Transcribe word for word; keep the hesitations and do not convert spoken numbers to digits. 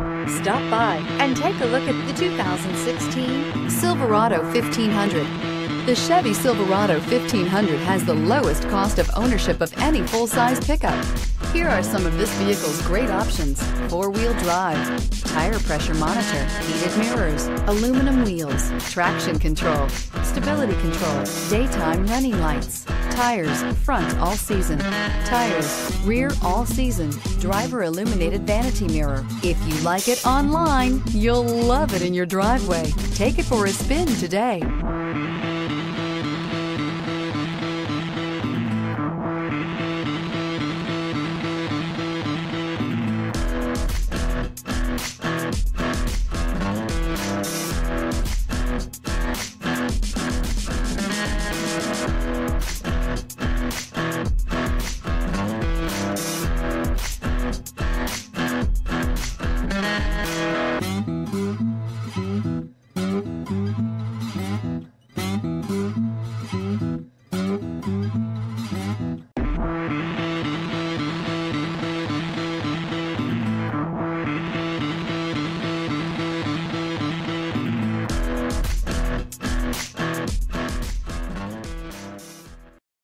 Stop by and take a look at the two thousand sixteen Silverado fifteen hundred. The Chevy Silverado fifteen hundred has the lowest cost of ownership of any full-size pickup. Here are some of this vehicle's great options: four-wheel drive, tire pressure monitor, heated mirrors, aluminum wheels, traction control, stability control, daytime running lights, tires front all season, tires rear all season, driver illuminated vanity mirror. If you like it online, you'll love it in your driveway. Take it for a spin today.